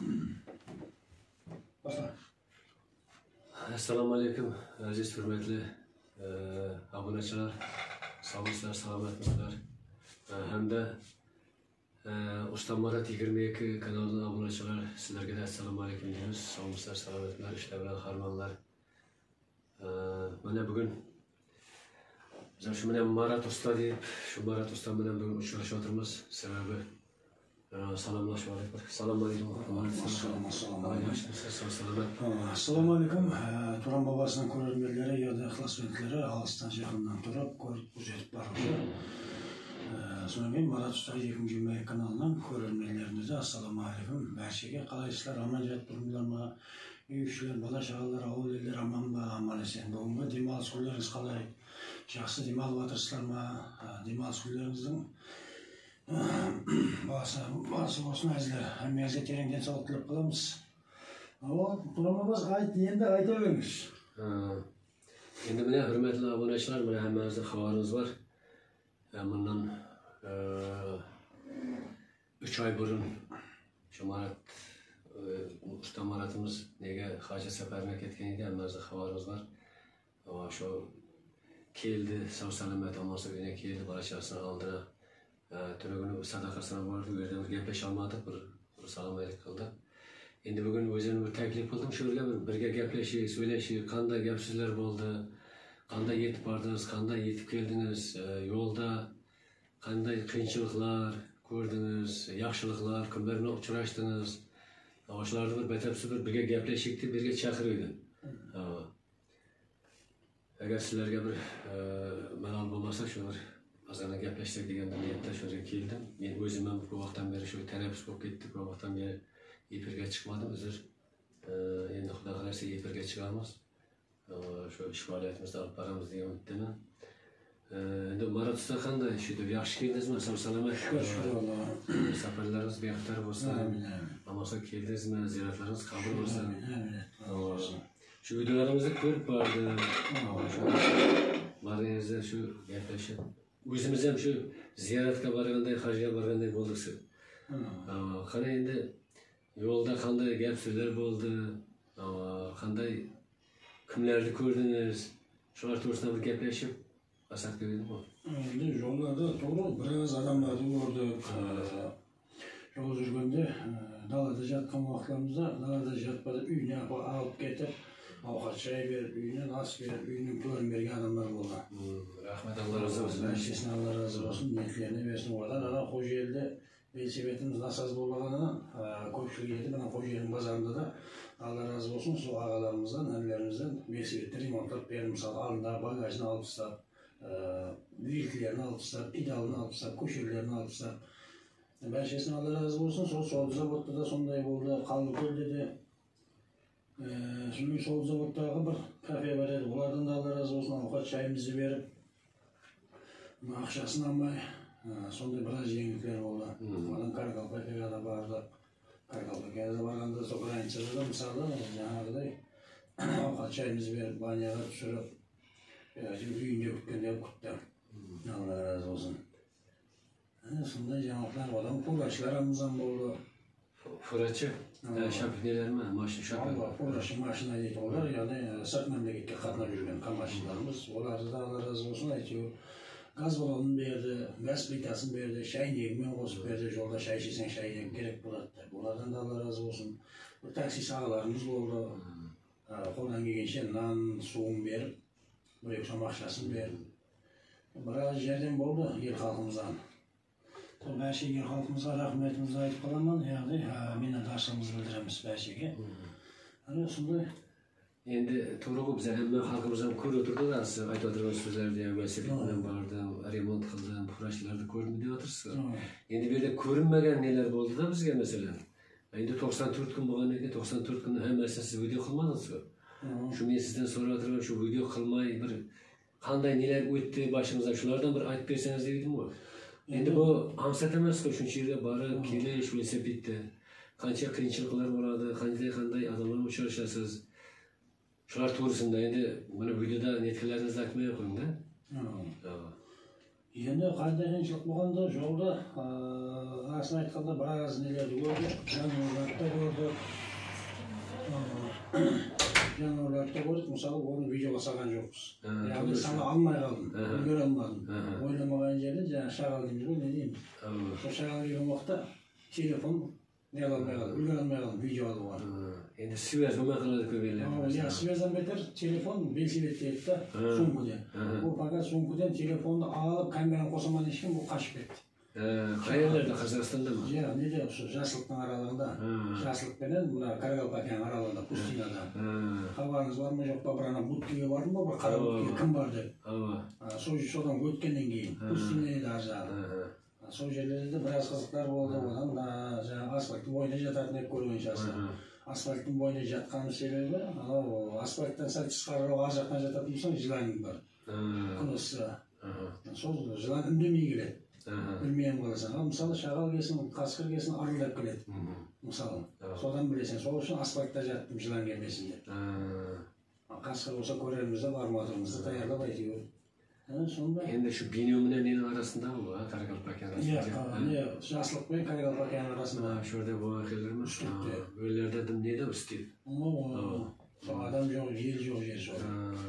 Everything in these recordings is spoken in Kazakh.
Assalamu alaikum, aziz hürmetli aboneçiler, sağlıklar, selametler. Hem de Ustam Marat 22 kanalının aboneçiler, sizlerge de assalamu alaikum diyoruz. Sağlıklar, selametler, işte bilen harmanlar. Bana bugün bizim şu benim Marat Usta deyip, şu Marat Usta benim bugün uçuruşa oturmamız sebebi salamlaşma var. Salam aleyküm. Assalamu alaikum. Turan babasının körülmeleri ya da ihlasmentlere ağızdan yakından durup görüp uzayıp barışı. Sonra ben Marat Usta 22 kanalından körülmelerinize assalamu alaikum. Berşege kalayışlar, ameliyat durumlarına, büyükşüler, bala şağalar, ağıl eller, aman ba, aman esen. Bugün demal skullarınız kalay. Şahsı demal vatırslarına, demal skullarinizin Bası olsun azizler, hemmeyze terengden sağlıklık kılamız. Ama duramamız ait diyende ayta vermiş. Şimdi bana hürmetli aboneçiler, bana hemmemizde havarınız var. Bundan 3 ay burun şu Marat, Usta Marat'ımız nege Hacı Seferine ketkeniydi, hemmemizde havarınız var. Ama şu keldi, sağ selamet olmasa yine keldi, barışasını aldıra. Tüne günü sadakasına vardı, verdiğimiz gepleş almadık, bir salam erik kıldı. Şimdi bugün özümün bir teklif kıldım, şöyle birge gepleşi, söyleşi, kanda gepsizler oldu, kanda yetip vardınız, kanda yetip geldiniz, yolda kanda kıyınçılıklar gördünüz, yaxşılıklar, kimlerine uçuraştınız. Ağaçlarda bir betepsi birge gepleşikti, birge çakırıydı. Eğer sizlerge bir menal bulmasa şöyle azana gepleştik degan niyatda şöyle keldim. Men özüm ham bu vaqtdan beri shu tanaffus bo'lib ketdi. Bu vaqtdan beri efirga chiqmadim. Uzr. Endi Xudo xolasa efirga chiqamiz. Shu ish faoliyatimizni olib boramiz degan umiddaman. Endi Marat Usta qanday? Shu deb yaxshi keldingizmi? Sog' salomat. Safarlaringiz bexatar bo'lsin. Amosa keldingizmi? Ziyoratlaringiz qabul bo'lsin. Shu videolarimizni ko'rib bordim. Maringizda shu gaplashib o'zimiz ham shu ziyoratga borganday, hajga borganday bo'ldik. Qani endi yo'lda qanday gap so'zlar bo'ldi, qanday kimlarni ko'rdingiz? Shular to'g'risida bir gaplashib asar ko'rdingmi? Endi yo'llarda to'g'ri biroz odamlarni ko'rdik. Yo'l yurganda dalada yotgan vaqtlarimizda dalada yotib uyni olib ketib ovqat çay verip, uyuna nas verip, uyunu görmeyerek adamlar oldu. Rahmet Allah razı olsun. Berşesine Allah razı olsun, niyetlerini versin oradan. Ana Kocaeli'de Beyçebetimiz nasıl az bulduğuna koşu geldi. Bana Kocaeli'nin pazarında da Allah razı olsun su ağalarımızdan, ellerimizden Beyçebetleri remontlar verir. Misal alında bagajını alıp tutar, büyüklerini alıp tutar, pedalını alıp tutar, koşularını alıp tutar. Berşesine Allah razı olsun, sol zavodda da sonday oldu, kaldı göl dedi. Şimdi sol zavottagı bir kafe var edi. Onlardan da Allah razı olsun avukat çayımızı verip akşasını almay sonunda biraz yenilikler oldu. Onlardan Karkalpaka'ya da vardı. Karkalpaka'ya da varganda Ukrayna'da da misalda yanarday avukat çayımızı verip banyaga düşürüp şimdi üyünce kütkende kuttam. Allah razı olsun. Sonunda cevaplar olan kulaçlarımızdan oldu. Fıraçı, şapkineler mi? Maşın şapkineler mi? Fıraçı maşına yetiyorlar yani sert memlekette katına yürüyen kamaşçılarımız. Onlarda da Allah razı olsun aytıyor. Gaz balonunu verdi, gaz plitasını verdi, şahin ekmeğini kosup verdi, yolda şay içsen şayden gerek buladı. Onlardan da Allah razı olsun. Bu taksi sağlarımız oldu. Koldan gelgençe nan, suğun verip, bu yoksa akşasını verip. Biraz yerden oldu yer halkımızdan. Berşege halkımıza rahmetimizi ayıp kalamam yani minnettarçılığımızı bildiremiz Berşege. Hani sonunda endi to'g'ri biza hamma xalqimiz ham ko'rib o'tirdi da siz aytib o'tirgan so'zlarni ham velosipeddan bordim, remont qildim, kurashlarni ko'rdim deb o'tirsiz. Endi bu yerda ko'rinmagan nelar bo'ldi-da bizga masalan. Endi 94 kun bo'lgan ekan, 94 kunni hammasini siz video qilmadingizmi? Shu men sizdan so'rab o'tirgan shu video qilmay bir qanday nelar o'tdi boshimizdan shulardan bir aytib bersangiz dedim-ku. Endi bu hamsat emas-ku, shuncha yerga borib, kelish, velosipedda qancha qiyinchiliklar bo'ladi, qanday odamlar uchrashasiz. Shular to'g'risida endi mana videoda netkilaringizni aytmay qo'ying-da. Endi qanday qiyinchilik bo'lganda yo'lda aslini aytganda biroz nelarni ko'rdik, yo'llarda ko'rdik. Оларды көрдік, мысалы, оны видеоға салған жоқпыз. Яғни сала алмай қалдым, үлгере алмадым. Ойламаған жерде жаңағы шағал дейміз ғой, не дейміз. Сол шағал келген уақытта телефон не ала алмай қалдым, үлгере алмай қалдым видео алуға. Енді связь болмай қалады көбейлер. Иә, связьдан бетер телефон белсебеттейді да, сумкадан. Бұл пока сумкадан телефонды алып, камераны қосаман ешкен, бұл қашып кетті. Қай жерлерде, Қазақстанда ма? Иә, неде, Жасылықтың аралығында, Жасылық пенен мына Карагалпакияның аралығында, пустинада. Хабарыңыз бар ма жоқ па, бір ана будкеге бардым ба, бір қара будкеге кім бар деп. Содан өткеннен кейін, пустинеде аржағы. Сол жерлерде біраз қызықтар болды, одан жаңағы асфальттың бойында жататын ек көрген шығарсың. Асфальттың бойында жатқаным себебі, асфальттан сәл тысқарырақ ар жақтан жататын болсаң, жыланың бар. Күн ыссы. Сол жылан үндемей келеді. Білмеймін қаласың. Ал мысалы шағал келсін, қасқыр келсін, арылдап келеді. Мысалы, содан білесің. Сол үшін асфальтта жаттым жылан келмесін деп. Қасқыр болса көрерімізді, барматырымызды даярлап айтып. Енді şu бейнеу менен ненің арасында бұл, Карагалпакияның арасында? Иә, Жасылық пен Карагалпакияның арасында. Шөрде бұл ақилер ма? Өлерде дым неде істейді? Адам жоқ, ел жоқ жер жоқ.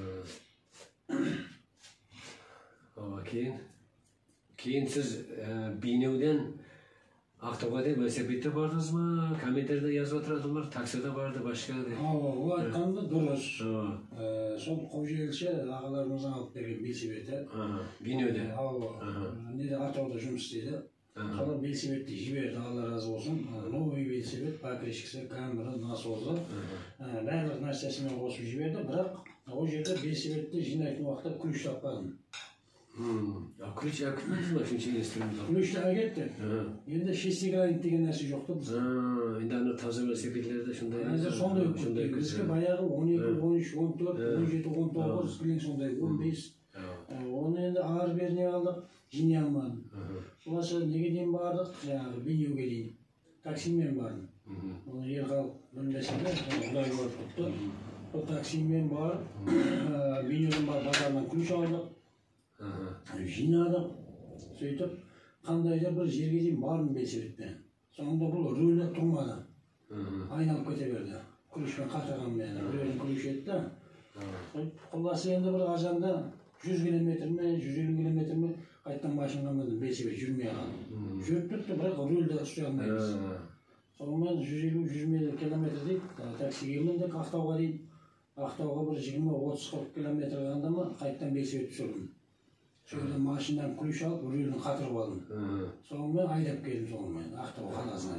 Кейін сіз бейнеуден Ақтауға деп велосипедте бардыңыз ма? Комментарийде жазып отыратындар, таксида барды, башқа деп. Ол айтқанды дұрыс. Сол Қожелші ағаларымыздың алып берген велосипеді. Бейнеуде? Неде Атырауда жұмыс істейді. Солар велосипедті жіберді, Алла разы болсын. Новый велосипед, покрышкасы, камера, насозы. Барлық нәрсесімен қосып жіберді, бірақ ол жерде велосипедті жинайтын уақытта ключ таппадым. Ключ әкітмедіңіз ма? Үшінші инструмент? Ключті әкетті. Енді шестигранит деген нәрсе жоқты біз. Енді ана таза велосипедлерде шындай? Сондай өтті. Бізге баяғы 12, 13, 14, 17, 19, білең сондай, 15. Оны енді ар беріне қалдық, жине алмадым. Соласы неге дейін бардық? Жаңағы бейнеуге дейін. Таксимен бардым. Оны ер халық білмесінде, құдай көріп тұтты. Сол таксимен барып, бейнеуден барып базардан ключ алдық. Жинадық, сөйтіп, қандайда бір жерге дейін бардым велосипедпен. Соңында бұл рөлі тұрмады. Айналып кете берді. Күрішпен қатырған мен, рөлін күріш етті. Құласы енді бір ажанда 100 километр ме, 150 километр ме, қайттан машинға міндім, велосипед жүрмей қалды. Жүріп тұрды, бірақ рөлді ұстай алмаймыз. Соңымен 150-100 километр дейді, таксиге міндік Ақтауға дейін. Ақтауға бір 20-30-40 километр қалғанда ма, қайттан велосипед түсірдім. Şöyle maşından kuruş alıp rülünü katırıp aldım. Sonra ayıp geldim sonra Ақтау қаласына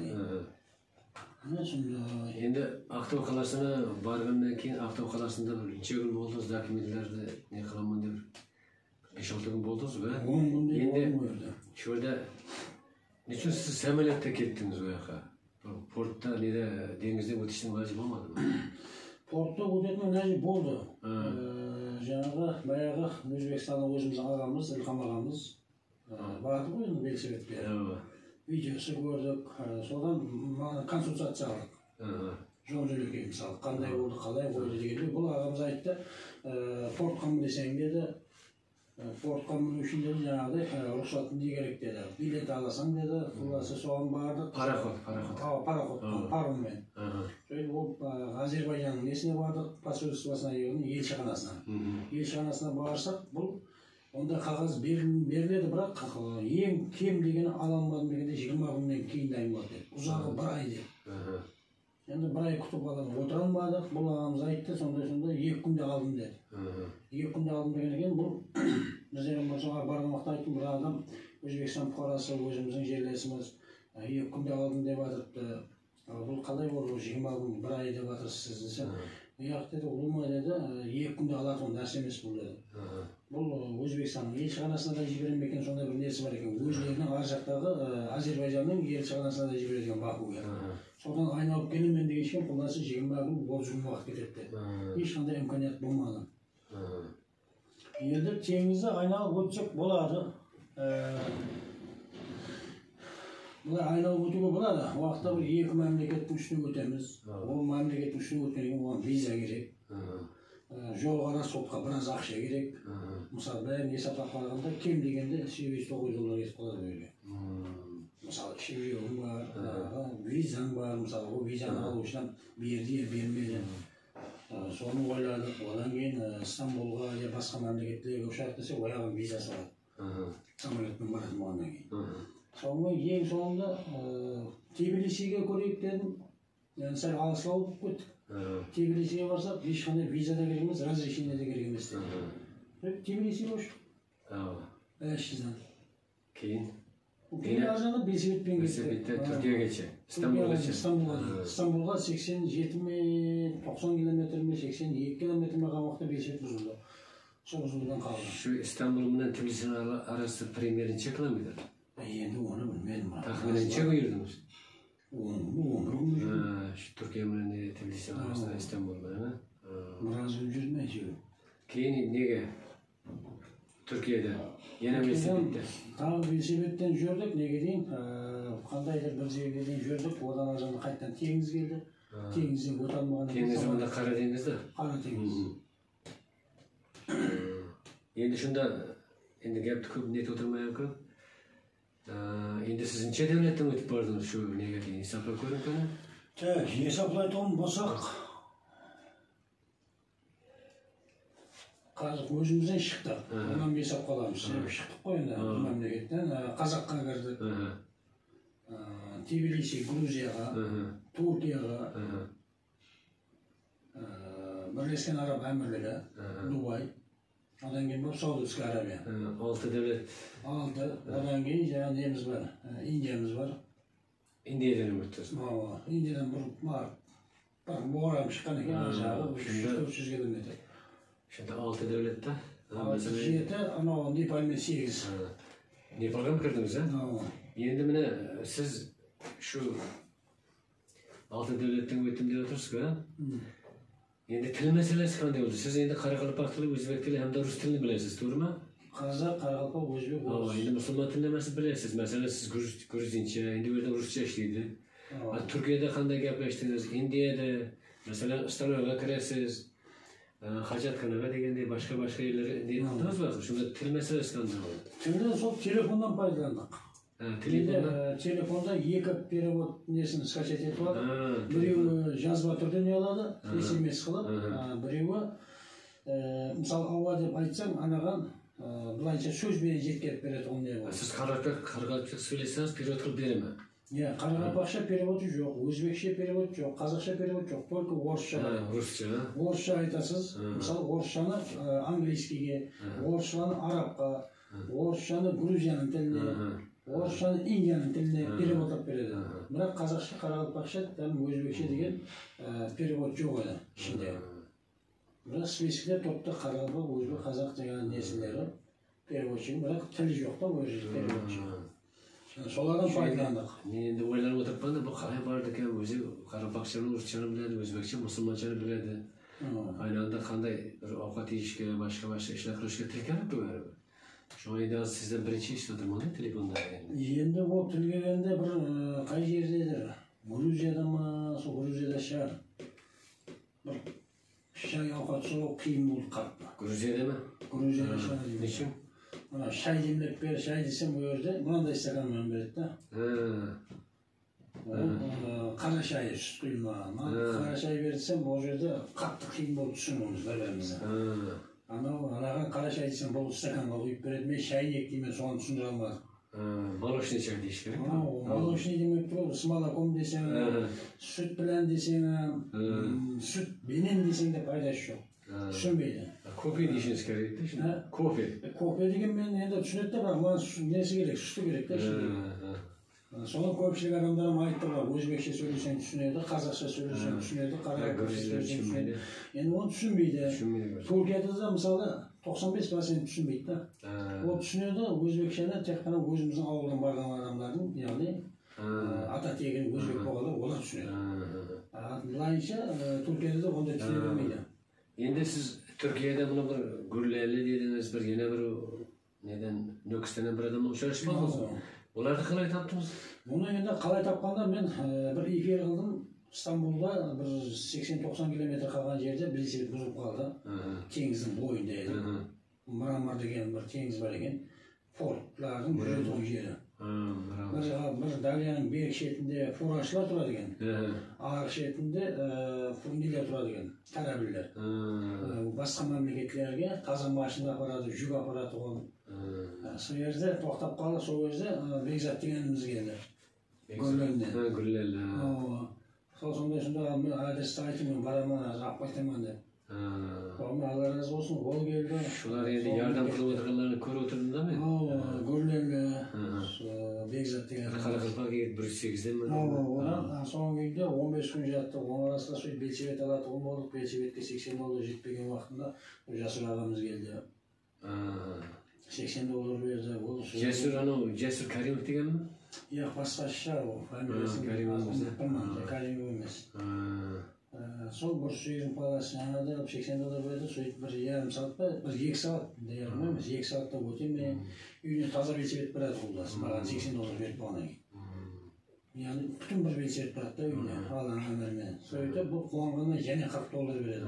дейін. Енді Ақтау қаласына барғаннан кейін Ақтау қаласында неше күн болдыңыз, документлерді не қыламын деп 5-6 күн болдыңыз ба? 10 күндей болдым ол жерде. Шөлде не үшін сіз самолетте кеттіңіз ол жаққа? Портта неде деңізден өтіштің лажы болмады ма? Портта өтетін лажы болды. Жаңағы баяғы Өзбекстанның өзіміздің ағамыз, Ілқам ағамыз барды ғой енді велосипедке. Видеосы көрдік, содан консультация алдық. Жол жөнекей мысалы, қандай болды, қалай қойды дегенде, бұл ағамыз айтты, портқа мін десең деді, портқа міну үшін деді, жаңағыдай рұқсат не керек деді, билет аласың деді, құласы соған бардық. Пароход. Пароммен. Ол Азербайжанның несіне бардық, посольствосына, елшіханасына. Елшіханасына барсақ, бұл онда қағаз беріледі, бірақ ең кем дегені ала алмадым дегенде 20 күннен кейін дайын болады деді. Ұзағы бір ай деді. Енді бір ай күтіп қалып отыра алмадық, бұл ағамыз айтты, сондай-сондай 2 күнде алдым деді. 2 күнде алдым деген екен, бұл біздердің соға барған уақытта айттым, бір адам Өзбекстан бұқарасы, өзіміздің жерлесіміз 2 күнде алдым деп жатырыпты. Бұл қалай болды, 20 күн бір ай деп жатырсыз десе, яқ деді, ұлыма деді, 2 күнде алатын нәрсе емес бұл деді. Бұл Өзбекстанның елшіханасына да жіберем екен, сондай бір несі бар екен. Өзлерінің ар жақтағы Азербайжанның елшіханасына да жіберген Бакуге. Содан айналып келемен дегенше құласы 20 күн 30 күн уақыт кетеді. Ешқандай имканият болмады. Енді теңізді айналып өтсек болады. Бұлай айналып өтуге болады. Уақытта бір 2 мемлекеттің үстіне өтеміз. Ол мемлекеттің үстіне өткеннен кейін оған виза керек. Жолға сотқа біраз ақша керек. Мысалы, бәрін есептап қарағанда кем дегенде $800-900 кетіп қалады böyle. Мысалы, шевеуің бар, визаң бар, мысалы, ол визаны алу үшін берді, бермеді. Соны ойладық. Одан кейін Стамбулға же басқа мемлекеттерге ұшақ десе, ояғын визасы бар. Самолетпен баратын болғаннан кейін. Соңғы ең соңында Тбилисиге көрейік дедім. Yani sen alışla gittik. Tbilisi'ye varsak ешқандай виза да керек емес, разрешение де керек емес. Тбилиси бош. Әшізден. Кейін? Кейін аржаны Белсебетпен кетті. Түркияға geçe. Стамбулға 87 ме, 90 километр ме, 82 километр ме қалмақта Белсебет бұзылды. Сол бұзылудан қалды. Şu İstanbul менен Тбилиси'nin arası примерінше километр? Енді оны білмедім. Tahminençe buyurdunuz? Şu Türkiye menен Tbilisi arasında İstanbul menен? Biraz жүрмей жүріп. Кейін неге? Türkiye'de yine Belsebitte. Тағы Белсебеттен жүрдік, неге дейін, қандайдыр бір жерге дейін жүрдік, одан аржаны қайттан теңіз келді. Теңізден өте алмаған. Теңіз онда Қара теңізді? Қара теңіз. Енді шында, енді гәпті көп нет отырмай көп. Енді сіз неше devletten өтіп бардыңыз şu неге дейін, есаплап көрініп көні? Есаплайтын болсақ, қазір өзімізден шықтық. Онан есап қаламыз. Шықтық қой енді мемлекеттен. Қазаққа кірдік. Тбилиси, Грузияға, Түркияға, Бірлескен Араб Әмірлігі, Дубай. Одан кейін бұл Саудовская Арабия. 6 devlet. 6. Одан кейін жаңа неміз бар, Индиямыз бар. Индиядан өттіңіз? Индиядан бір орам шыққан екен, жағы 300-400 километр. Şimdi 6 devlette? 7, анау Непалмен 8. Nepal'a mı kırdınız ha? Енді mine siz şu 6 devletten ötüm diye otursunuz ki ha? Енді тіл мәселесі қандай болды? Siz енді Қарақалпақ тілі, Өзбек тілі, hem de Rus тілini білесіз, doğru mu? Қазақ, Қарақалпақ, Өзбек, орыс. Енді мұсылман тілемесі білесіз. Mesela siz Грузинче, енді öyle Rusça işleydi. Türkiye'de қандай gapleştiniz? India'da, mesela İstanbul'a kiresiz. Hacatxanaga degende başka yerlere ne yaptınız mı? Şunda til meselesi қандай oldu? Тілді сол телефондан пайдаландық. Telefonda? Telefonda екі перевод несін скачать етіп алады. Біреуі жазба түрде не алады, SMS қылып. Біреуі, мысалы ауа деп айтсаң, анаған былайша сөзбен жеткеріп береді, ол не болады. Siz Қарақалпақша сөйлесеңіз, перевод қылып бере ме? Қарақалпақша переводы жоқ, өзбекше перевод жоқ, қазақша перевод жоқ, только орысша. Орысша? Орысша айтасыз, мысалы орысшаны английскийге, орысшаны арабқа, орысшаны Грузияның тіліне, орысшаны Индияның тіліне перевод алып береді. Бірақ қазақша, қарақалпақша, өзбекше деген перевод жоқ еді ішінде. Бірақ спискіде топта қарақалпақ, өзбек, қазақ деген несілері переводшы, бірақ тілі жоқ та өзі переводшы. Солардан пайдаландық. Мен енді ойланып отырып қалдым, бұл қалай барды екен, өзі Қарақалпақшаны, орысшаны біледі, өзбекше, мұсылманшаны біледі. Айналында қандай бір ауқат ешке, başka işler kılışқа тіл керек пе бәрі? Şu anda sizden birinci iş oturma ne telefonda? Енді ол тіл келгенде бір қай жердедір? Грузияда ма, сол Грузияда шығар. Бір шай ауқат сол қиын болды қатты. Грузияда ма? Грузияда шығар. Ne için? Шай демлеп бер, шай десем ол жерде мынандай стаканмен береді да. Қара шай сүт құйылмаған. Қара шай берсем ол жерде қатты қиын болып түсінуіміз бір-бірімізді. Анаған қара шай десем бұл стаканға құйып береді, мен шайнек деймін, соған түсіндіре алмадым. Молочный чай дейіш керек? Молочный демек бұл, с молоком десең, сүт білән десең, сүт бенен десең де пайдасы жоқ. Түсінбейді. Кофе дейшіңіз керек те şimdi? Кофе. Кофе деген мен енді түсінеді де, бірақ маған несі керек, сүті керек те şimdi. Соның көпшілік адамдарым айтты бар, өзбекше сөйлесең түсінеді, қазақша сөйлесең түсінеді, қарақалпақша сөйлесең түсінеді. Енді оны түсінбейді. Түркияда да мысалы 95% түсінбейді да. Ол түсінеді, өзбекшені тек қана өзіміздің ауылдан барған адамдардың, яғни ата тегін өзбек болғандар, олар түсінеді. Былайынша Түркияда да ондай түсіне бермейді. Енді сіз Türkiye'de bunu bir Gürlerli dediniz, bir yine bir neden Nöküsten'den bir adamla uçarışmadınız mı? Onları қалай таптыңыз? Bunu енді қалай тапқанда мен бір эфир қылдым. Стамбулда бір 80-90 километр қалған жерде Белсебет бұзылып қалды. Теңіздің бойында еді. Мрамор деген бір теңіз бар екен. Портлардың жүреді ғой жері. Bir Dalyanın bir şeklinde Furaşlar turadi ekan. Araq şeklinde Fundiler turadi ekan. Tarabiller. Başqa mamlakatlarga qazon mashina aparadi, yuk aparadi olib. Shu yerda to'xtab qoldi, shu yerda Bekzat deganimiz keldi. Gullardan. Gullardan. Sonunda shunda adresni aytdim, boraman, rapor aytaman deb. Allah razı olsun, ol geldi. Şular endi yardım qilib o'tirganlarni ko'rib o'tirdinglarmi? Gullarga, Bekzat degan. Qaraqalpaqqa 108 dan Odan so'nggi yilda 15 kun yatdi. Onun arasında shu Belchivet aladigan bo'ldik. Belchivetga 80 dollar yetmagan vaqtida Jasur og'amiz keldi. 80 dollar berdi. Jasur Karimov deganmi? Yo'q, boshqa o. Karimov emas. Sol bir suyun palasida 80 dollar berdi. So'yib bir yarim soat, bir 2 soat deyapman emas. 2 soatda o'tib men uyni toza Belchivet beradi xullas. Mana 80 dollar berib qo'ygan. Yani bütün bir Belchivet beradi uyni. Allah'ın emriyle. So'yib bu qo'ng'ini yana 40 dollar beradi.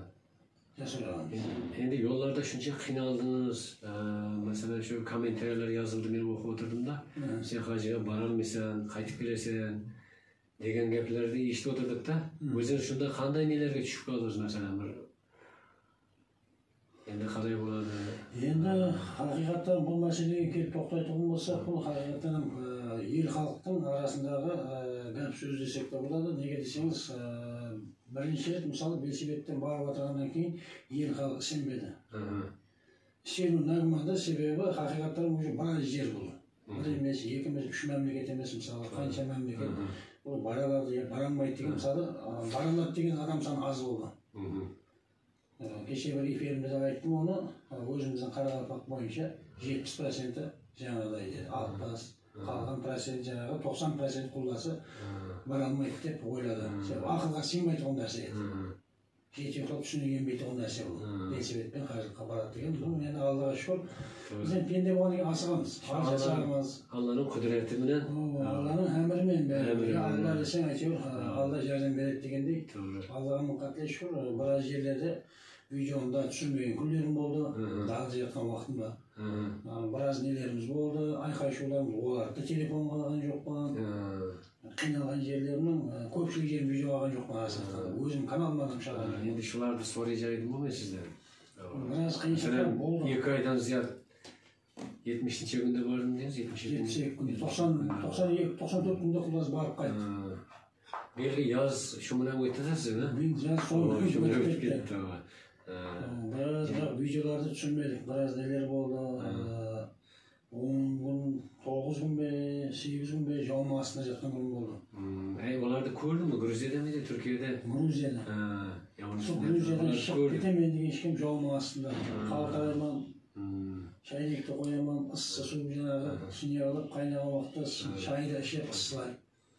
Endi yollarda shuncha qiynaldingiz. Masalan shu kommentariylar yozildi, men o'qib o'tirdim da. Sen hojiga borolmaysan, qaytib kelarsan degan gaplarni eshitib o'tirdik-da. O'zingiz shunda qanday nelarga tushib qoldingiz masalan bir endi qalay bo'ladi? Endi haqiqatan bu masalaga kelib to'xtaydigan bo'lsak, bu haqiqatan el xalqning orasidagi gap so'z desek de bo'ladi. Nega desangiz, birinchi misol Belchivetdan borib o'tirgandan keyin el xalq ishonmadi. Ishonu nagmadi, sebebi haqiqatan o'sha birinchi yer bo'ldi. Bir emas, ikki emas, 3 mamlakat emas, misol qancha mamlakat bu baraladi, baranmaydi degan misol, baranadi degan odam soni oz bo'ldi. Kecha bir efirimizde aytdim onu, o'zimizning Qaraqalpaq bo'yicha 70% жаңағыдай алпыс, қалған процент жаңағы 90% құласы баралмайды деп ойлады. Ақылға сыймайтын нәрсе еді. Жете қылып түсіне енбейтін нәрсе бұл. Белсебетпен қажылыққа барады деген. Бұл енді Аллаға шүкір. Біз енді пенде болғаннан кейін асығамыз. Жасағымыз. Алланың құдіреті менен. Алланың әмірімен бәрі. Алла десең әйтеуір Алла жәрдем береді дегендей. Аллаға мың қатты шүкір. Біраз жерлерде видеомда түсірмеген күндерім болды. Дағды жатқан уақытымда. Біраз нелеріміз болды. Айқай шуларымыз оларды телефонға алған жоқпын. Қиналған жерлерімнің көпшілік жерін видео алған жоқпын арасында. Өзім каналымнан шығарған. Енді шуларды сорай жайдым ғой сіздер. Біраз қиыншылықтар болды. 2 айдан зият 70-ші күнде бардым деңіз, 70 күнде 92-94 күнде құлаз барып қайтты. Белгі яз шумынан өтті да сіз, мен жаз соңғы күн өтіп кетті. Біраз видеоларды түсірмедік, біраз нелер болды. 10 күн, 9 күн бе, 8 күн бе жауын астында жатқан күн болды. Оларды көрдің бі? Грузияда ма еді, Түркияда? Грузияда. Грузиядан шығып кетемін деген ешкім жауын астында. Қалтайыман, шайнекті қояман, ыссы су жаңағы түсіне алып, қайнаған уақытта шайды ішеп ысылайды.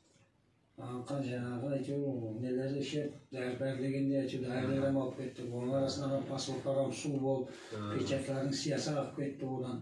Жаңағы әйтеуір нелерді ішеп, бәрлегенде әйтеуір дәрілерім алып кетті. Оның арасындағы паспорттарым су болып, печатлардың сиясы ағып кетті одан.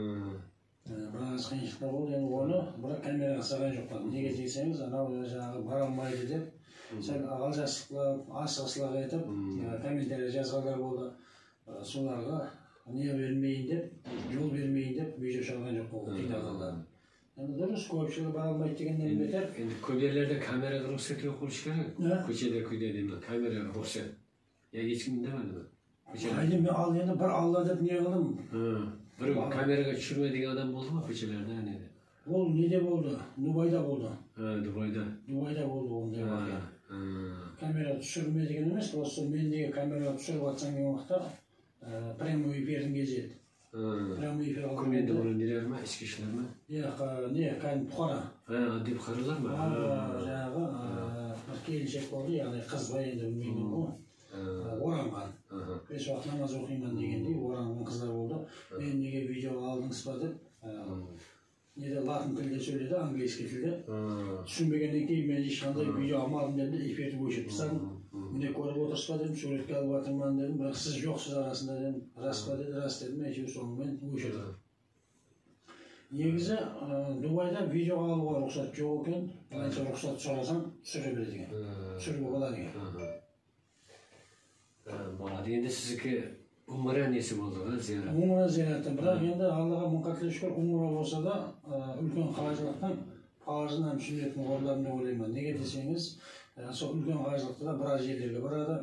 Біраз қиыншылықтар болды, енді оны бірақ камераға саған жоқтады. Неге десеңіз, анау жаңағы бара алмайды деп, сәл алжастықлап, асығыстылық етіп, комментария жазғандар болды. Соларға не бермейін деп, жол бермейін деп, видео шығарған жоқ болды, қиналғандар. Енді дұрыс, көпшілігі бара алмайды дегеннен бетер. Енді көп жерлерде камераға рұқсат жоқ болушы керек. Көшеде күйде деймін, камераға рұқсат. Ешкім демеді ме? Ал енді бір Алла деп не қылдым? Bir kameraga tushirma degan odam bo'ldimi ko'chalarda? Ол неде болды? Дубайда болды. Дубайда. Дубайда болды ондай воqea. Kamera tushirma degan emas, просто men nega kameraga tushirib atsam degan vaqtda prямой эфирдің кезі еді. Prямой эфир aldım. Kimdi bunu neler mi? Eski işler mi? Yo'q, ne, kan Buxoro. Addi Buxorolar mı? Жаңағы bir kelinchak bo'ldi, ya'ni qiz va endi bilmayman bu. Orangan. Beş vaqt namaz o'qiyman degandek orangan qizlar bo'ldi. Men nega video oldingiz deb neda latin tilida so'yladi, angliyskiy tilda. Tushunmagandan keyin men hech qanday video olmadim deb efirni bo'shab tashladim. Buni ko'rib o'tirishpa dedim, suratga olib o'tirman dedim, biroq siz yo'qsiz arasida dedim. Raspa dedi, ras dedim, men shu so'ngmen bo'shadim. Negizi Dubayda video olishga ruxsat yo'q ekan, qancha ruxsat so'rasam tushira beradi ekan. Tushirib bo'ladi ekan. Bo'ladi. Endi sizniki Umre nesi oldu ha ziyaret? Umre ziyareti. Бірақ енді Аллаға мың қатты шүкір, умра болса да үлкен қажылықтың парызын һәм сүннетін орындадым деп ойлаймын. Неге десеңіз, сол үлкен қажылықта да біраз жерлерге барады.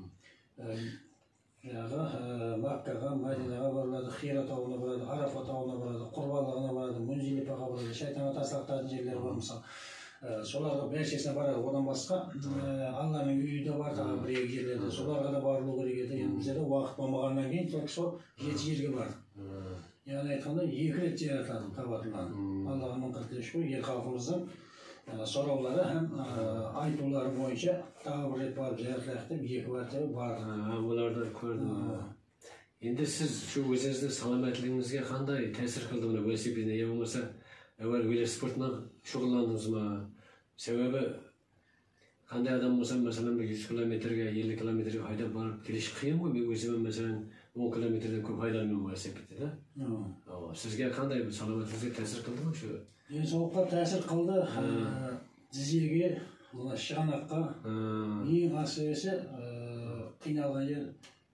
Жаңағы Маккаға, Мәдинаға барады, Хира тауына барады, Арафа тауына барады, Құрбанлығына барады, Мунзилифаға барады, шайтанға тастақтатын жерлері бар мысалы. Соларға бәршесіне барады. Одан басқа Алланың үйі де бар тағы бір-екі жерлерде. Соларға да барылу керек еді. Енді бізде де уақыт болмағаннан кейін только сол 7 жерге барды. Яғни айтқанда 2 рет зиярат қылдым Кабатулланы. Аллаға мың қырық шүкір, ел халқымыздың сұраулары һәм айтулары бойынша тағы бір рет барып зияратлайық деп 2 мәртебе бардым. Бұларды көрдім. Енді сіз şu өзіңіздің саламатлығыңызға қандай тәсір қылды мына велосипедіне? Я болмаса әуел велоспортынан шұғылдандыңыз ма? Себебі қандай адам болса, мәселен 100 километрге, 50 километрге хайдап барып келіш қиын ғой. Мен өзіме мәселен 10 километрден көп хайдамын велосипедте да. Сізге қандай саламатлығыңызға тәсір қылды ма şu? Денсаулыққа тәсір қылды. Тізеге, мына шығанаққа ең асыресе қиналған жер.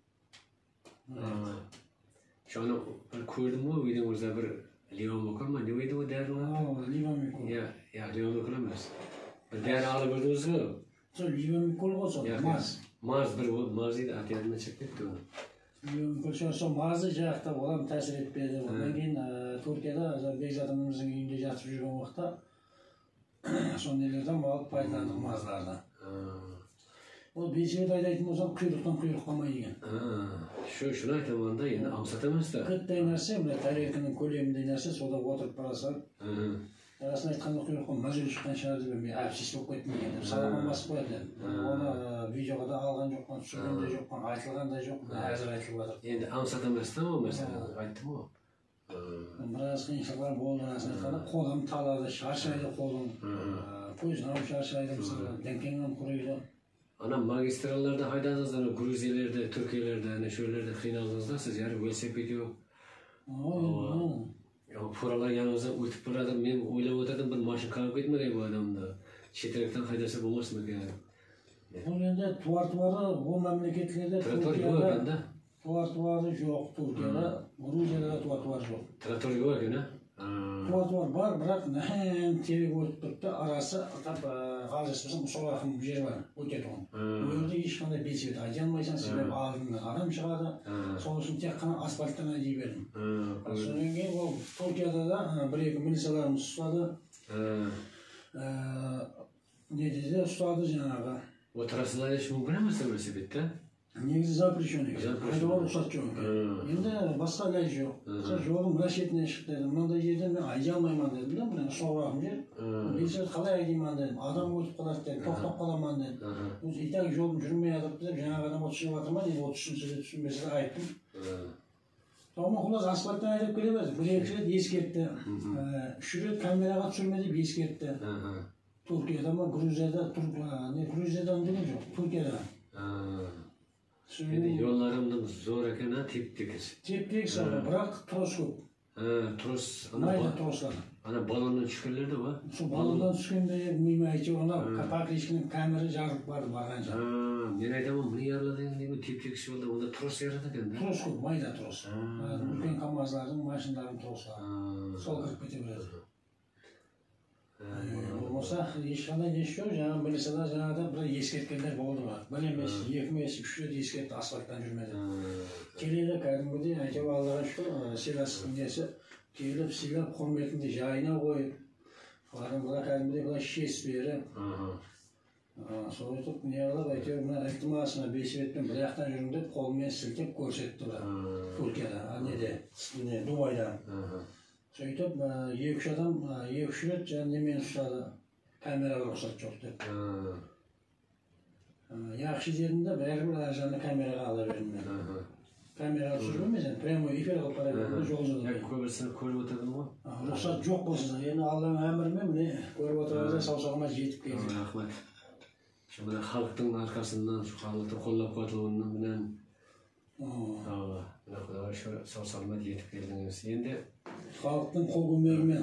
Şunu gördüm mü? Videomuzda bir Livan bakar mı? Ne oydu o değerli? Livan Mikol. Ya Livan bakar mı? Bir değerli alıp gördünüz mü? Livan Mikol olsa Maz. Maz bir Maz'ıydı atıyadına çıktı onu. Livan Mikol şu Maz'ı жақта olam təsir etmedi. Ondan keyin Türkiye'de Beyzat'ımızın үйінде жатып жүрген уақытта son nelerden alıp paylandık Maz'lardan. O beşiğe aytayын болсам, құйрықтан құйрық қалмай деген. Şunu aytamanda енді амсатамыз да. Қыттай нәрсе, мына тарелканың көлеміндей нәрсе, сода отырып барасың. Расын айтқанда құйрыққа мазөл шыққан шығар деп мен әпсіз болып кеттім деген. Саламан басып қояды. Оны видеоға да алған жоқпын, түсірген де жоқпын, айтылған да жоқ, әзір айтылып жатыр. Енді амсатамыз да ол мәселе айттым ғой. Біраз қиыншылықтар болды, расын айтқанда қолым талады, шаршайды қолым. Көзім шаршайды, мысалы, дәңкеңнен құрайды. Ana magistrallarda haydadınızda, Gruziyalarda, Türkiye'lerde, şöylerde kıyınaldınızda siz yani velosiped yok. Furalar yanınıza ötüp baradım, ben oylap oturdum bir maşın kalıp gitmedi bu adamda. Çeterekten haydasa bulmaz mı yani? Onun yanında tuvarı o memleketlerde Türkiye'de tuvarı yok Türkiye'de, Gruziyalarda tuvar yok. Traktör yok yani? Tuvar var, бірақ hem terek ötüp turup da arası atap қалжаспасам сол ақын жер бар, өтеді оны. Ол жерде ешқандай белсебет айта алмайсың, себебі алдыңнан адам шығады. Сол үшін тек қана асфальттан айдай бердім. Содан кейін ол Түркияда да бір-екі милицияларымыз ұстады. Не деді, ұстады жаңағы. O trasada hiç mümkün емес велосипедте? Негізі запрещенный. Айдауға рұқсат жоқ. Енді басқа ілаж жоқ. Жолым мына шетіне шықты дедім. Мынандай жерден мен айдай алмаймын дедім да, мына соғырағым жер. Велосипед қалай айдаймын дедім. Адам өтіп қалады дедім, тоқтап қаламын дедім. Өзі итак жолым жүрмей жатыр дедім, жаңағы адам от шығып жатыр ма дейді, от түсінсе де түсінбесе де айттым. Соған құлаз асфальттан айдап келе берді. Бір-екі рет ескертті. 3 рет камераға түсірме деп ескертті. Түркияда ма, Грузиядан деген жоқ, Түркияда. Şimdi yollarımda zor eken ha tip-tekir. Tip-tek sana bırak tros көп. Tros. Mayda troslar. Ana balondan çıkırlar da var. Şu balondan çıkınca bilmem ayçı ona kapak ilişkinin kamera jarıp vardı barganca. Ben aytamam bunu yarladığın gibi tip-tek yolda onda tros yaradı kendi. Tros көп, mayda tros. Үлкен kamazların, maşınların trosları. Sol kırıp kete biraz. Olmasa ешқандай несі жоқ, жаңағы білесада жаңағыда бір ескерткендер болды ма. Бір емес, 2 емес, 3 рет ескертті асфальттан жүрмеді. Келеді кәдімгідей, әйтеуір Аллаға шүкір, сыйластықтың несі келіп, сыйлап, құрметінде жайына қойып, адамға кәдімгідей былай шес беріп, сол айтып, не қылып, әйтеуір мына ілтимасына велосипедпен бір жақтан жүрмін деп, қолымен сілтеп көрсетті Түркияда, неде, Дубайда. Сөйтіп, 2-3 адам, 2-3 рет және мені ұстады, камераға рұқсат жоқ деп. Яқшы жерінде бәрібір әр жағында камераға ала бердім мен. Камераға түсірмейміз, прямой эфир қылып қара бердім, жол жолда. Көбісін көріп отырдың ғой? Рұқсат жоқ болса да, енді Алланың әмірімен міне көріп отырғанда саусағыма жетіп келді. Рахмет. Мына халықтың арқасынан, халықтың қолдап қуатылуынан менен Құдайға сау саламат етіп келдіңіз. Енді халықтың қол көмегімен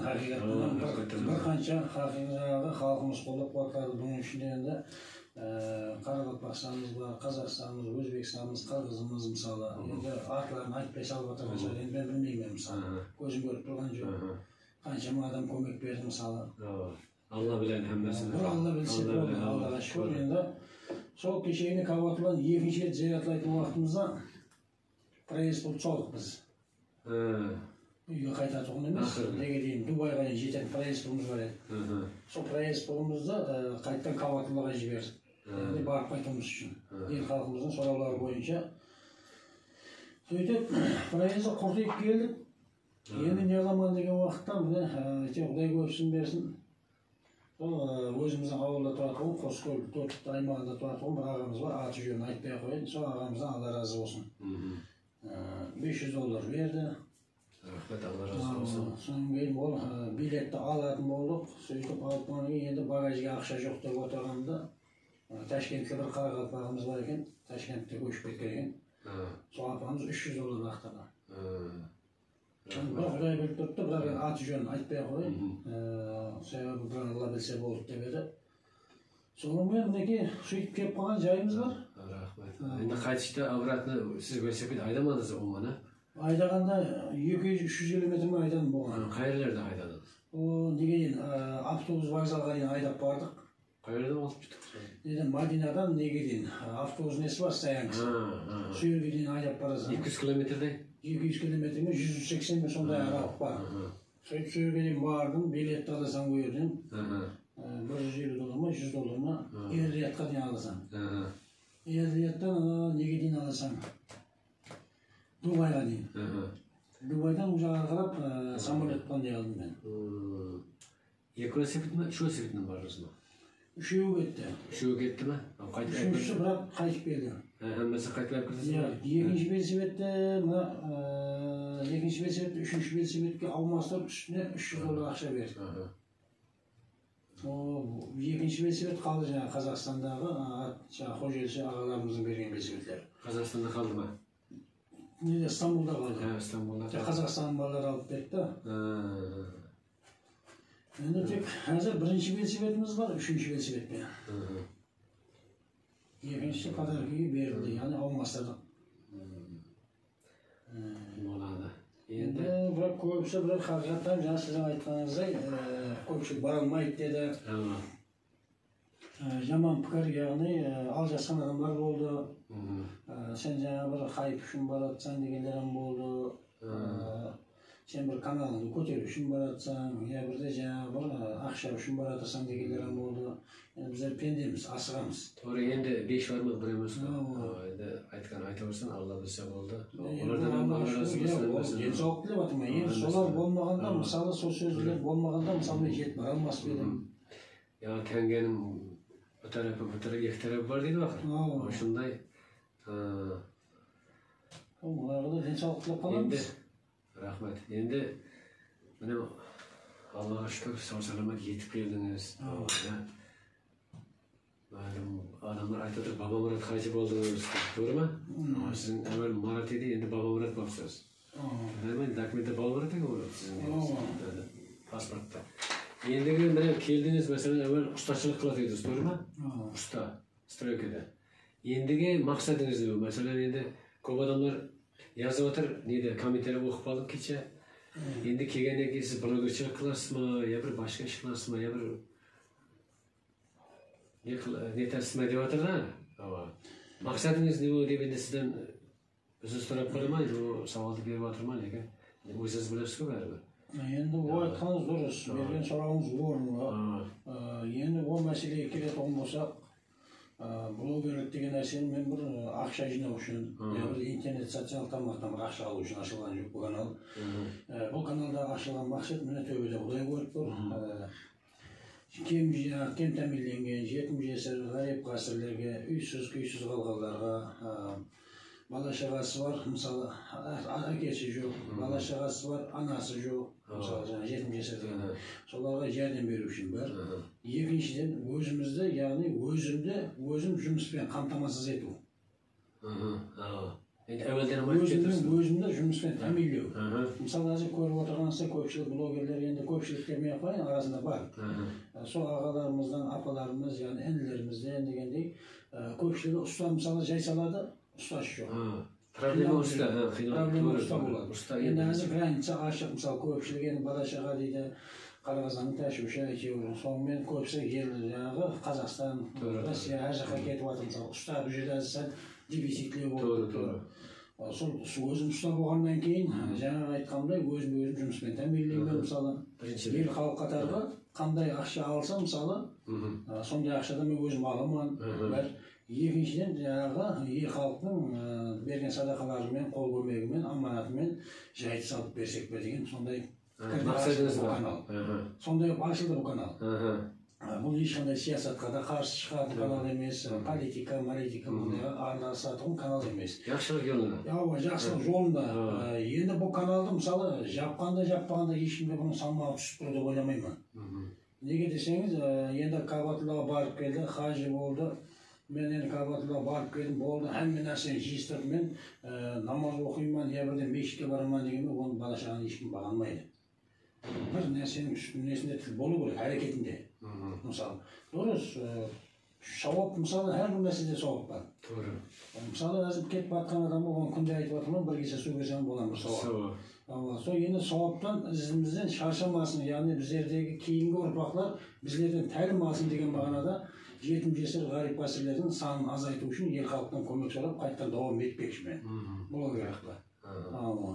бір қанша халқымыз қолдап қуаттады. Бұның ішінде енді Қарақалпақ Қазақстанымыз бар, Қазақстанымыз, Өзбекстанымыз, Қырғызымыз мысалы. Енді аттарын айтпай салып отырған шығар. Енді мен білмеймін мысалы. Көзім көріп тұрған жоқ. Қаншама адам көмек берді мысалы. Алла біледі hammasini. Алла білсе болды, Аллаға шүкір. Енді сол кешегіне Кабатулланы екінші рет зияратлайтын уақытымызда проезд болып солдық біз. Үйге қайтатұғын емес, неге дейін Дубайға дейін жететін проезд болымыз бар еді. Сол проезд болымызды қайттан Кабатуллаға жібердік. Енді барып қайтуымыз үшін. Ел халқымыздың сұраулары бойынша. Сөйтіп, проезді құртайып келдік. Енді не қыламан деген уақытта Құдай көпсін берсін. Өзіміздің ауылда тұратұғын, Қоскөл аймағында тұратұғын бір ағамыз бар, аты жөнін айтпай қойын. Сол ағамыздан Алла разы болсын. $500 берді. Рахмет, Алла разы болсын. Содан кейін ол билетті алатын болдық. Сөйтіп алып енді багажға ақша жоқ деп отырғанда Ташкентке бір қарақалпағымыз бар екен, Ташкентте көшіп кеткен екен. Сол апамыз $300 лақтырды. Құдай біліп тұрды, бірақ аты жөнін айтпай қойын. Себебі бір Алла білсе болды деп еді. Сонымен мінекей сөйтіп келіп қалған жайымыз бар. Рахмет. Енді қайтышта обратно сіз велосипед айдамадыңыз оңмана? Айдағанда 200-300 километр айдадым болған. Қай жерлерде айдадыңыз? Неге дейін автобус вокзалға дейін айдап бардық. Қай жерден алып жеттік? Мадинадан неге дейін автобус несі бар, стоянкасы. Сол жерге дейін айдап барасың. 200 километрдей? 200 километрмен 180 мен сондай аралық бар. Сөйтіп сол жерге дейін бардым, билетті аласың ол жерден. $150 ма, $100 ма, Эр-Риядқа дейін аласың. Эр-Рияттан неге дейін аласың? Дубайға дейін. Дубайдан ол жағаға қарап самолеттан не алдым мен. Екі велосипед ме, үш велосипедмен бардыңыз ма? Үшеуі кетті. Үшеуі кетті ме? Үшіншісі бірақ қайтып келді. Әммесі қайтып келдіңіз ме? Екінші велосипедті, үшінші велосипедке алмастырып үстіне $300 ақша берді. Екінші велосипед қалды жаңағы Қазақстандағы Қожелші ағаларымыздың берген велосипедтері. Қазақстанда қалды ма? Неде, Стамбулда қалды. Стамбулда. Қазақстанның балалары алып кетті. Енді тек қазір бірінші велосипедіміз бар, үшінші велосипедпен. Екіншісі подаркаға берілді, яғни алмастырдық. Болады. Енді бірақ көбісі бір қағидаттан жаңа сіздің айтқаныңыздай көпшілік бара алмайды деді. Жаман пікір, яғни алжасқан адамдар болды. Сен жаңа бір хайп үшін баратсаң дегендерім болды. Сен бір каналыңды көтеру үшін баратсаң, я бірде жаңа бір ақша үшін баратсаң дегендерім болды. Біздер пендеміз, асығамыз. Тоғры, енді 5 бар ма, бір емес қой. Енді айтқан айта берсең, Алла білсе болды. Олардан Алла разы болсын. Денсаулық тілеп жатырмын. Енді солар болмағанда, мысалы сол сөздер болмағанда, мысалы мен жетіп бара алмас едім. Яғни тәңгенің бір тарапы, екі тарапы бар дейді бақыр. Осындай. Оларға да денсаулық тілеп қаламыз. Рахмет. Енді міне Аллаға шүкір сау саламат етіп келдіңіз. Адамдар айтып отыр, Баба Мұрат Хажы болдыңыз. Doğru ма? Сіздің әуел Марат еді, енді Баба Мұрат болыпсыз. Документте Баба Мұрат екен ғой сіздің паспортта. Ендігі міне келдіңіз, мәселен әуел ұсташылық қылат едіңіз, doğru ма? Ұста, стройкада. Ендігі мақсатыңыз не? Мәселен енді көп адамдар yazып отыр, неде комментарий оқып қалдым кеше. Енді келгеннен кейін сіз блогершілік қыласыз ма, я бір башқа іш қыласыз ма, я бір не тәрсіз ма деп отыр да. Мақсатыңыз не деп енді сізден өзіңіз сұрап қоймай, сауалды беріп отыр ма, неге? Өзіңіз білесіз ғой бәрібір. Енді ол айтқаныңыз дұрыс, берген сұрағыңыз орынды. Енді ол мәселеге келетін болсақ, блогерлік деген нәрсені мен бір ақша жинау үшін, бір интернет социал тармақтан бір ақша алу үшін ашылған жоқ бұл канал. Бұл каналда ашылған мақсат міне төбеде Құдай көріп тұр. Кем тәмеленген, жетім жесір, ғарип ғасырлерге, үйсіз, күйсіз қалғандарға, бала шағасы бар, мысалы әкесі жоқ, бала шағасы бар, анасы жоқ, мысалы жетім жесір деген. Соларға жәрдем беру үшін бар. Екіншіден өзімізді, яғни өзім жұмыспен қамтамасыз ету. Evvelden ama getirsin. Özümde жұмыспен тәминлеу. Мысалы қазір көріп отырғаныңызда көпшілік блогерлер енді көпшілік демей ақ қояйын, арасында бар. Сол ағаларымыздан, апаларымыз, яғни інілерімізден дегендей көпшілігі ұста мысалы жай салады, ұстасы жоқ. Проблема ұста, проблема ұста болады. Енді қазір граница ашық, мысалы көпшілік енді бала-шаға дейді, Қарағазданның тәшуші әйтеуір, сонымен көбісі жаңағы Қазақстан, Россия, әр жаққа кетіп жатыр, мысалы ұста бұл жерде сәл дефицитлеу болды. Сол өзім ұста болғаннан кейін, жаңағы айтқандай өзім жұмыспен тәминлеумен, мысалы ел халық қатарға қандай ақша алса, мысалы сондай ақшадан мен өзім аламын. Екіншіден жаңағы ел халықтың берген садақаларымен, қол көмегімен, аманатымен жайды салып берсек бе деген сондай мақсатыңыз бар. Сондай ашылды бұл канал. Бұл ешқандай сиясатқа да қарсы шығатын канал емес, политика, бұндайға араласатын канал емес. Жақсылық жолында. Жақсылық жолында. Енді бұл каналды мысалы жапқанда ешкімге бұның салмағы түсіп тұр деп ойламаймын. Неге десеңіз, енді Кабатуллаға барып келді, хажы болды. Мен енді Кабатуллаға барып келдім, болды, әмме нәрсені жиыстырып, мен намаз оқимын, я бірден мешітке барамын дегенде, оны бала-шағаны ешкім бағалмайды. Бір нәрсенің үстінде тіл болу керек, әрекетінде. Мысалы, дұрыс, жауап, мысалы, әрбір нәрседе жауап бар. Мысалы, әзіп кетіп батқан адамы, оны күнде айтып отырмын, бір кесе су берсем болам бір жауап. Сол енді жауаптан ізімізден шаршамасын, яғни біздердегі кейінгі ұрпақтар біздерден тәлім алсын деген мағынада жетім жесір ғарип ғасырлердің санын азайту үшін ел халықтан көмек сұрап қайтқан давам етпекші мен. Бұл керек па.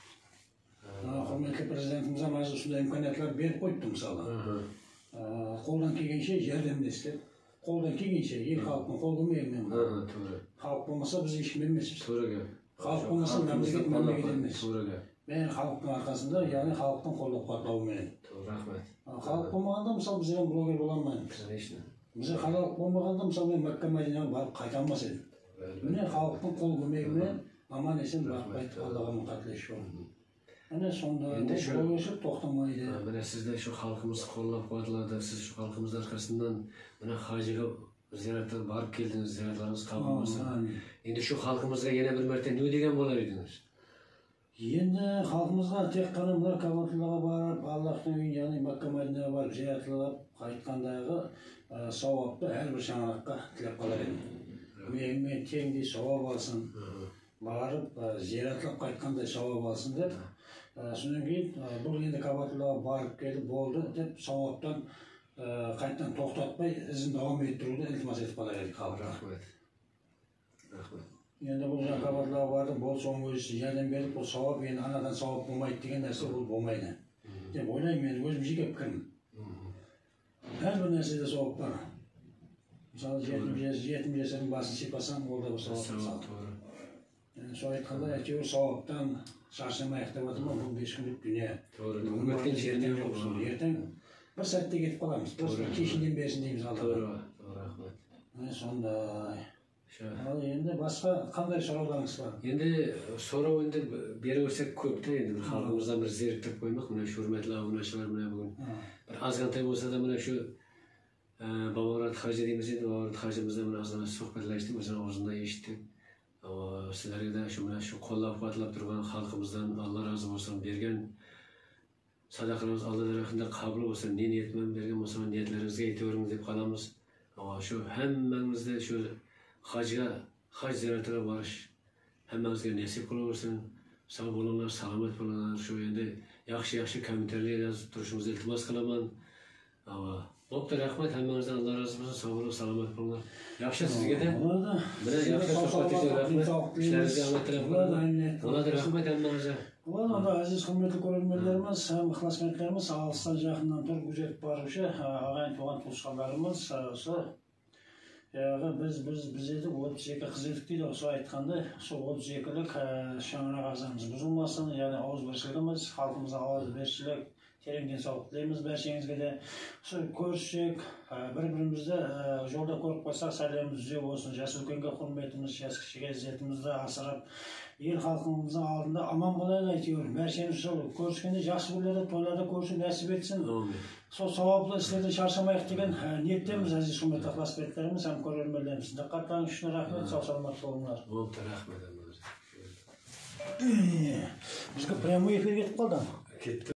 Құрметті президентіміз мәжіліс осындай имканиятлар беріп қойыпты мысалы. Қолдан келгенше жәрдемдесіп, қолдан келгенше ел халықтың қол көмегімен. Халық болмаса біз ешкім емеспіз. Халық болмаса мемлекет емес. Мен халықтың арқасында, яғни халықтың қолдап қуаттауымен. Халық болмағанда мысалы бізден блогер бола алмаймыз. Бізде халық болмағанда мысалы мен Мәккә Мәдинаға барып қайта алмас едім. Міне халықтың қол көмегімен аман есен барып қайтып Аллаға қателес жоқ. Міне сонда блогершілік тоқтамайды. Міне сізді şu халқымыз қолдап қуатылады, сіз şu халқымыз арқасынан міне хажыға зияратқа барып келдіңіз, зияратларыңыз қабыл болсын. Енді şu халқымызға yana bir mәрте не деген болар едіңіз? Енді халқымызға тек қана мына Кабатуллаға барып, Аллахтың үйіне, яғни Мәккә Мәдинаға барып зияратлап қайтқандағы сауапты әрбір шаңыраққа тілеп қалар едім. Мен теңдей сауап алсын, барып зияратлап қайтқандай сауап алсын деп, содан кейін бұл енді Кабатуллаға барып келіп болды деп сауаптан қайттан тоқтатпай ізін давам еттіруді ілтимас етіп қалар едік халыққа. Рахмет. Енді бұл жаңа Кабатуллаға барды, бұл соң өзі жәрдем беріп, бұл сауап, енді анадан сауап болмайды деген нәрсе бұл болмайды. Деп ойлаймын, мен өзім жеке пікірім. Әрбір нәрседе сауап бар. Мысалы, жетім жесірдің басын сипасаң, ол да бір сауап. Сол айтқанда, әйтеуір сауаптан шаршамайық деп отырмын, бұл 5 күндік дүние. Үміткен жеріне жоқ. Ертең бір сәтте кетіп қаламыз. Кешінден берсін дейміз Аллаға. Рахмет. Сондай. Ал енді басқа қандай сұрауларыңыз бар? Енді сұрау енді бере берсек көп та, енді халқымыздан бір зеріктіріп қоймақ, мына şu hürmetli abunachılar мына бүгін. Bir azgantay болса да мына şu Бабамұрат Хажы дейміз енді, Бабамұрат Хажымызда мына аздан сұхбаттасып, өзінің аузында естіп, сіздерге де мына şu қолдап қуаттап тұрған халқымыздан Алла разы болсын, берген садақаларыңыз Алла тарапынан қабыл болсын, не ниетімен берген болса, ниетлеріңізге ете беріңіз деп қаламыз. Şu həmmənizdə şu Hacıya, hac ziyaretine barış, həmmənizə nəsib olursun, sağ olunlar, salamat olunlar, şu endi yaxşı komentarlar yazıb duruşumuzu iltimas qılaman. Olubda, rəhmət, həmmənizdən Allah razı olsun, sağ olun, salamat olunlar. Yaxşı sizə də. Mənə yaxşı sohbət üçün rəhmət, işlərinizə əmət tərəflər. Ona da rəhmət həmmənizə. Onda aziz құрметті көрермендеріміз, ықыласмендеріміз, алыстан жақыннан тұрып күзетіп барушы ағайын туған туысқандарымыз, біз еді 32 қыз едік дейді, осы айтқандай, сол 32-лік шаңырақ ағзамыз бұзылмасын, яғни ауызбіршілігіміз, халқымызға ауызбіршілік, терең денсаулық тілейміз бәршеңізге де. Көрсек, бір-бірімізді жолда көріп қойсақ, сәлеміміз үзе болсын, жас үлкенге құрметіміз, жас кішіге ізетімізді асырап, ел халқымыздың алдында аман болайық әйтеуір. Бәршеміз сол көріскенде жақсы күндерде, тойларда көрісу нәсіп етсін. Сол сауаплы істерде шаршамайық деген ниеттеміз, әзіз құрметті ықыласмендеріміз, һәм көрермендеріміз. Диққаттарыңыз үшін рахмет, сау саламат болыңыздар. Рахмет. Bizga prямой efir ketib qoldi. Ketdi.